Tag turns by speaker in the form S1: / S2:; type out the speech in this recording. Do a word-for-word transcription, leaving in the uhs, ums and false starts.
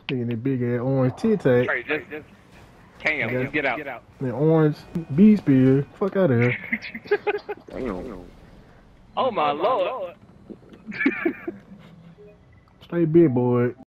S1: Taking that big ass orange tit tac.
S2: Right, just, just, Cam, just get out. Get out.
S1: The orange bee spear. Fuck out of here.
S3: Damn.
S2: Oh my lord.
S1: Straight big boy.